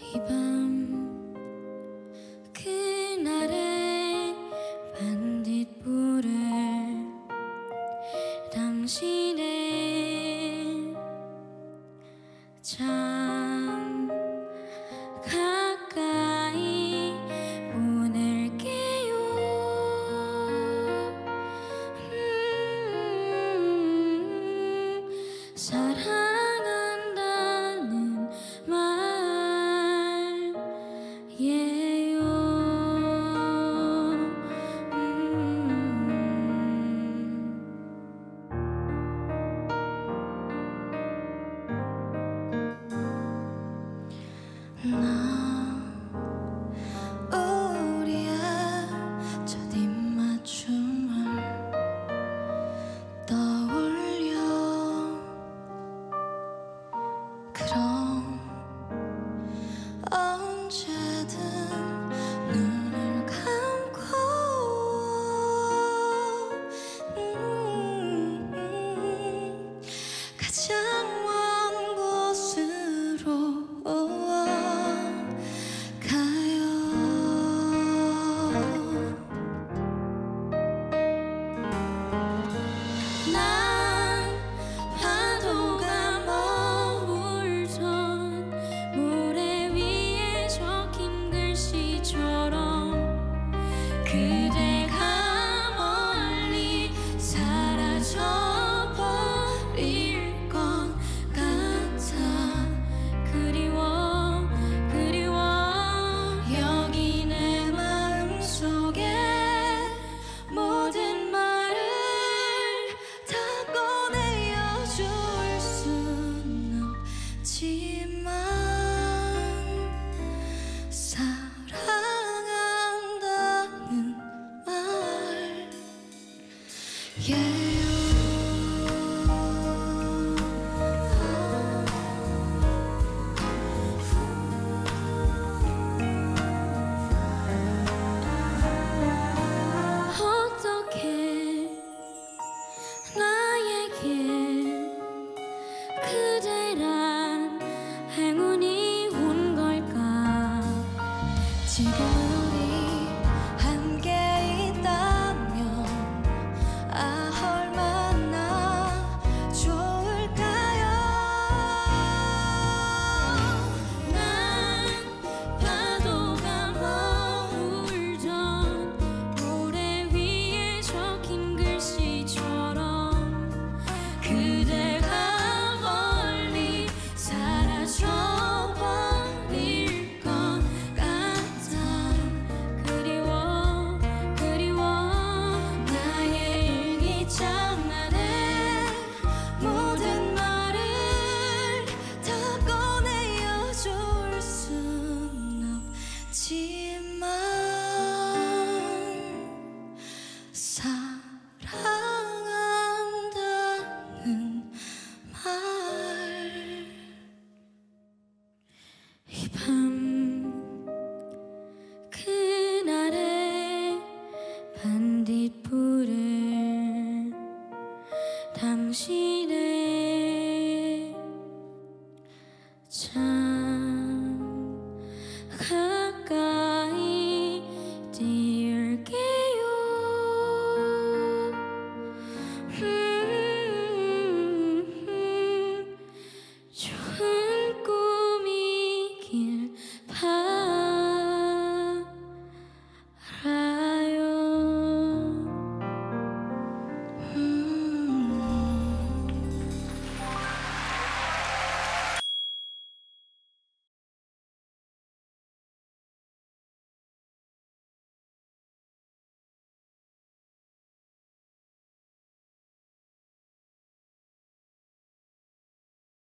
이 밤 그날의 반딧불을 당신의 참 가까이 보낼게요. 사랑한다는 말예요. 우리의 첫 입맞춤을 떠올려. 그럼 언제든 눈을 감고 가장 먼 곳으로 가요. 난 파도가 머물던 모래 위에 적힌 글씨처럼 그대가 멀리 사라져 버릴 것 같아. 그리워 여기 내 마음속에 모든 말을 다 꺼내어 줄 순 없지만 사랑한다는 말예요. 어떻게 나에게 그대란 행운이 온 걸까? 지금 우리 함께 있다면 얼마나 좋을까요? 난 파도가 머물던 모래 위에 적힌 글씨처럼 그대가 멀리 사라져 버릴 것 같아. 그리워 나의 일기장 안에 모든 말을 다 꺼내어 줄 순 없지만 사랑한다는 말. 이 밤 그날의 반딧불을 당신의 참